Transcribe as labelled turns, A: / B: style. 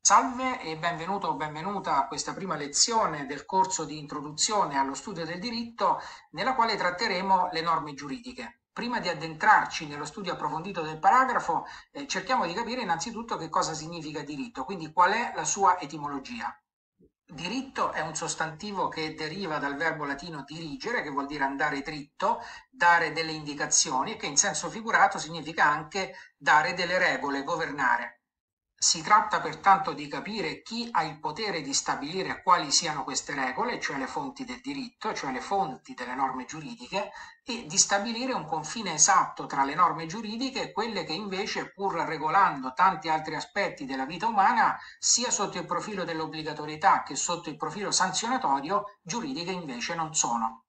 A: Salve e benvenuto o benvenuta a questa prima lezione del corso di introduzione allo studio del diritto, nella quale tratteremo le norme giuridiche. Prima di addentrarci nello studio approfondito del paragrafo, cerchiamo di capire innanzitutto che cosa significa diritto, quindi qual è la sua etimologia. Diritto è un sostantivo che deriva dal verbo latino dirigere, che vuol dire andare dritto, dare delle indicazioni, e che in senso figurato significa anche dare delle regole, governare. Si tratta pertanto di capire chi ha il potere di stabilire quali siano queste regole, cioè le fonti del diritto, cioè le fonti delle norme giuridiche, e di stabilire un confine esatto tra le norme giuridiche e quelle che invece, pur regolando tanti altri aspetti della vita umana, sia sotto il profilo dell'obbligatorietà che sotto il profilo sanzionatorio, giuridiche invece non sono.